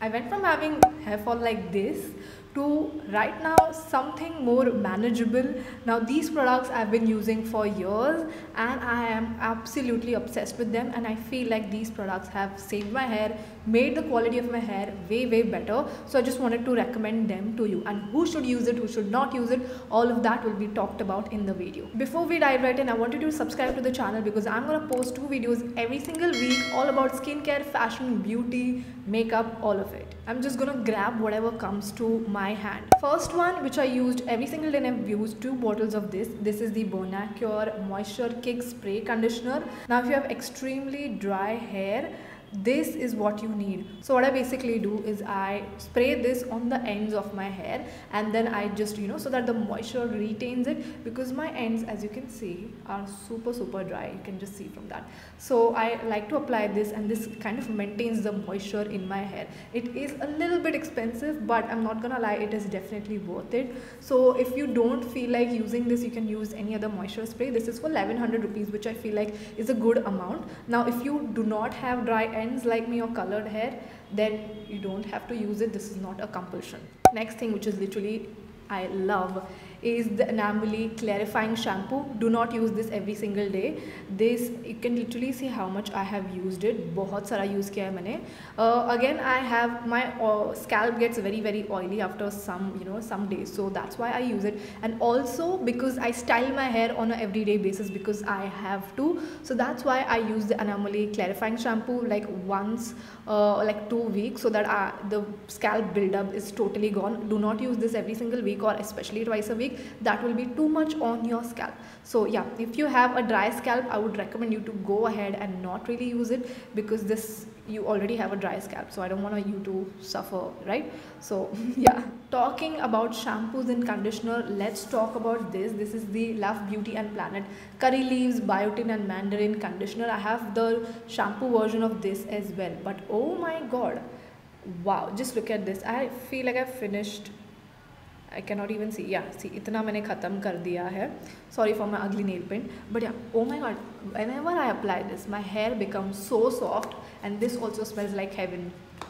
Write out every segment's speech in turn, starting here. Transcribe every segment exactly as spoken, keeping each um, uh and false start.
I went from having hair fall like this to right now something more manageable. Now these products I've been using for years and I am absolutely obsessed with them, and I feel like these products have saved my hair, made the quality of my hair way way better. So I just wanted to recommend them to you, and who should use it, who should not use it, all of that will be talked about in the video. Before we dive right in, I wanted you to subscribe to the channel because I'm gonna post two videos every single week all about skincare, fashion, beauty, makeup, all of it. I'm just gonna grab whatever comes to my hand. First one, which I used every single day, and I've used two bottles of this. This is the Bonacure Moisture Kick Spray Conditioner. Now if you have extremely dry hair, this is what you need. So what I basically do is I spray this on the ends of my hair, and then I just, you know, so that the moisture retains it, because my ends, as you can see, are super super dry. You can just see from that. So I like to apply this, and this kind of maintains the moisture in my hair. It is a little bit expensive, but I'm not gonna lie, it is definitely worth it. So if you don't feel like using this, you can use any other moisture spray. This is for eleven hundred rupees, which I feel like is a good amount. Now if you do not have dry ends like me or colored hair, then you don't have to use it. This is not a compulsion. Next thing, which is literally I love, is the Anomaly Clarifying Shampoo. Do not use this every single day. This, you can literally see how much I have used it. बहुत सारा use किया है मैंने. Uh, again, I have my uh, scalp gets very very oily after some, you know, some days, so that's why I use it. And also because I style my hair on a everyday basis, because I have to. So that's why I use the Anomaly Clarifying Shampoo like once, uh, like two weeks, so that I, the scalp buildup is totally gone. Do not use this every single week or especially twice a week. That will be too much on your scalp. So yeah, if you have a dry scalp, I would recommend you to go ahead and not really use it, because this, you already have a dry scalp, so I don't want you to suffer, right? So yeah, talking about shampoos and conditioner, let's talk about this. This is the Love Beauty and Planet Curry Leaves Biotin and Mandarin Conditioner. I have the shampoo version of this as well, but oh my god, wow, just look at this. I feel like I've finished. I cannot even see. Yeah, see, इतना मैंने ख़त्म कर दिया है. Sorry for my ugly nail paint. But yeah, oh my god, whenever I apply this, my hair becomes so soft, and this also smells like heaven.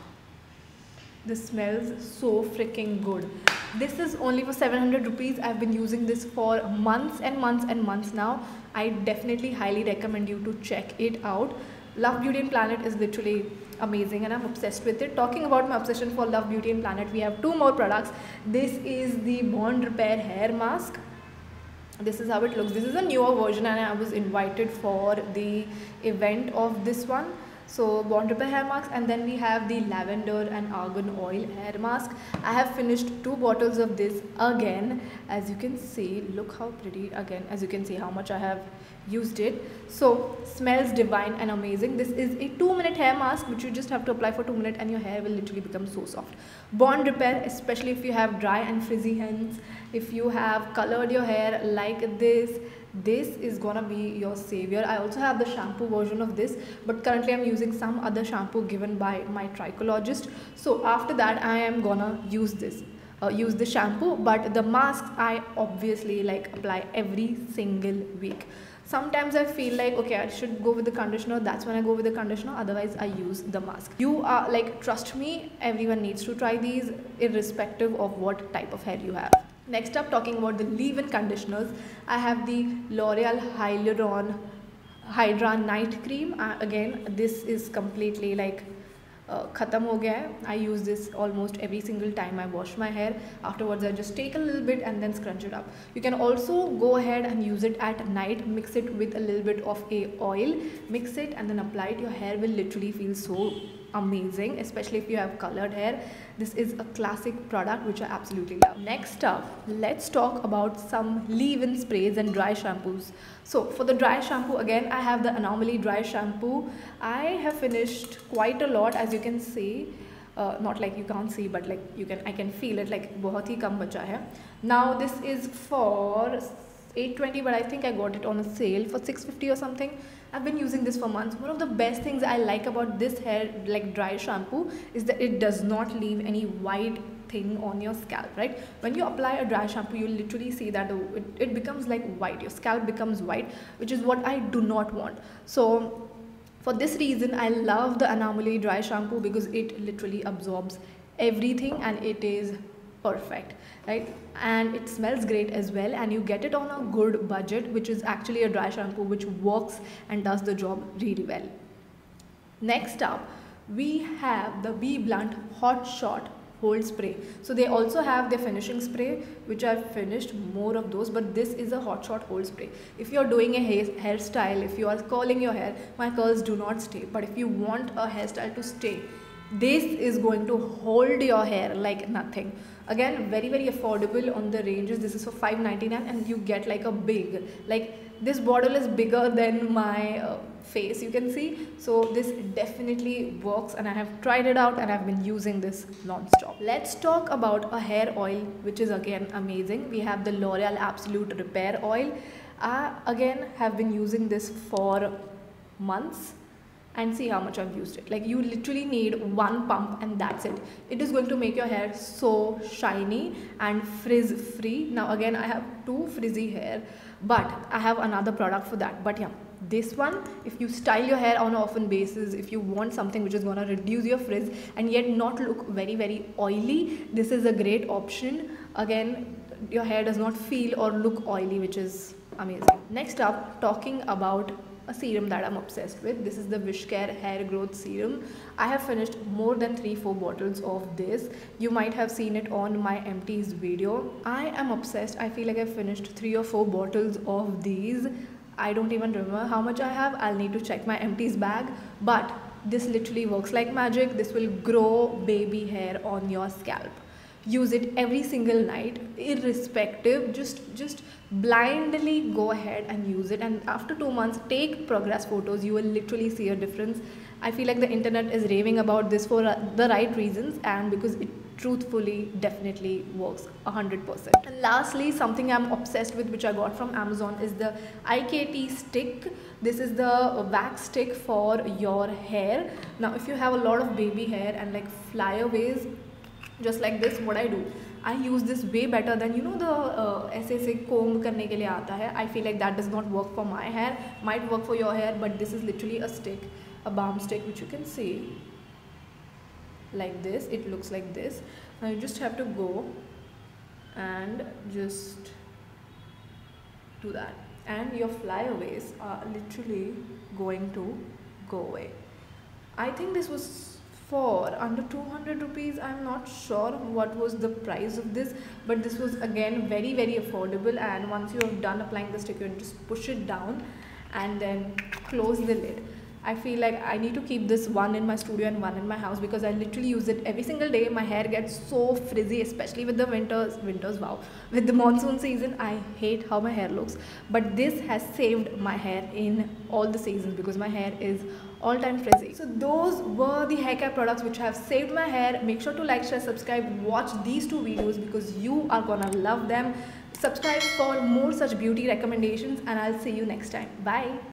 This smells so freaking good. This is only for seven hundred rupees. I've been using this for months and months and months now. I definitely highly recommend you to check it out. Love Beauty and Planet is literally amazing, and I'm obsessed with it. Talking about my obsession for Love Beauty and Planet, we have two more products. This is the Bond Repair Hair Mask. This is how it looks. This is a newer version, and I was invited for the event of this one. So Bond Repair Hair Mask, and then we have the Lavender and Argan Oil Hair Mask. I have finished two bottles of this again. As you can see, look how pretty. Again, as you can see how much I have used it. So smells divine and amazing. This is a two minute hair mask, which you just have to apply for two minutes, and your hair will literally become so soft. Bond Repair, especially if you have dry and frizzy hands, if you have colored your hair like this, this is gonna be your savior. I also have the shampoo version of this, but currently I'm using some other shampoo given by my trichologist. So after that, I am gonna use this uh, use the shampoo, but the mask I obviously like apply every single week. Sometimes I feel like, okay, I should go with the conditioner. That's when I go with the conditioner. Otherwise, I use the mask. You are like, trust me, everyone needs to try these irrespective of what type of hair you have. Next up, talking about the leave-in conditioners, I have the L'Oreal Hyaluron Hydra Night Cream. Uh, again, this is completely like uh, khatam ho gaya hai. I use this almost every single time I wash my hair. Afterwards, I just take a little bit and then scrunch it up. You can also go ahead and use it at night. Mix it with a little bit of a oil. Mix it and then apply it. Your hair will literally feel so amazing, especially if you have colored hair. This is a classic product which I absolutely love. Next up, let's talk about some leave-in sprays and dry shampoos. So for the dry shampoo, again, I have the Anomaly dry shampoo. I have finished quite a lot, as you can see. Uh, not like you can't see, but like you can, I can feel it, like बहुत ही कम बचा है. Now this is for eight twenty, but I think I got it on a sale for six fifty or something. I've been using this for months. One of the best things I like about this hair like dry shampoo is that it does not leave any white thing on your scalp, right? When you apply a dry shampoo, you literally see that it, it becomes like white. Your scalp becomes white, which is what I do not want. So For this reason, I love the Anomaly dry shampoo because it literally absorbs everything and it is perfect, right? And it smells great as well, and you get it on a good budget, which is actually a dry shampoo which works and does the job really well. Next up, we have the BBlunt Hot Shot Hold Spray. So they also have their finishing spray, which I've finished more of those, but this is a Hot Shot Hold Spray. If you're doing a hair hairstyle, if you are curling your hair, my curls do not stay. But if you want a hairstyle to stay, this is going to hold your hair like nothing. Again, very very affordable on the ranges. This is for five ninety-nine and you get like a big, like this bottle is bigger than my uh, face, you can see. So this definitely works and I have tried it out and I've been using this non-stop. Let's talk about a hair oil which is again amazing. We have the L'Oreal Absolute Repair Oil. I again have been using this for months and see how much I've used it. Like, you literally need one pump and that's it. It is going to make your hair so shiny and frizz free. Now again, I have too frizzy hair, but I have another product for that. But yeah, this one, if you style your hair on an often basis, if you want something which is going to reduce your frizz and yet not look very very oily, this is a great option. Again, your hair does not feel or look oily, which is amazing. Next up, talking about a serum that I'm obsessed with. This is the Wishcare Hair Growth Serum. I have finished more than three four bottles of this. You might have seen it on my empties video. I am obsessed. I feel like I've finished three or four bottles of these. I don't even remember how much I have. I'll need to check my empties bag, but this literally works like magic. This will grow baby hair on your scalp. Use it every single night, irrespective. Just just blindly go ahead and use it, and after two months take progress photos. You will literally see a difference. I feel like the internet is raving about this for the right reasons and because it truthfully definitely works one hundred percent. And lastly, something I'm obsessed with, which I got from Amazon, is the I K T stick. This is the wax stick for your hair. Now if you have a lot of baby hair and like flyaways just like this, what I do, I use this way better than, you know, the uh, ऐसे ऐसे comb करने के लिए आता है. I feel like that does not work for my hair. Might work for your hair, but this is literally a stick, a balm stick, which you can see like this. It looks like this. Now you just have to go and just do that, and your flyaways are literally going to go away. I think this was for under two hundred rupees. I'm not sure what was the price of this, but this was again very very affordable. And once you have done applying the stick, you can just push it down and then close the lid. I feel like I need to keep this one in my studio and one in my house because I literally use it every single day. My hair gets so frizzy, especially with the winters winters wow with the monsoon season. I hate how my hair looks, but this has saved my hair in all the seasons because my hair is all time frizzy. So those were the hair care products which have saved my hair. Make sure to like, share, subscribe, watch these two videos because you are gonna love them. Subscribe for more such beauty recommendations, and I'll see you next time. Bye.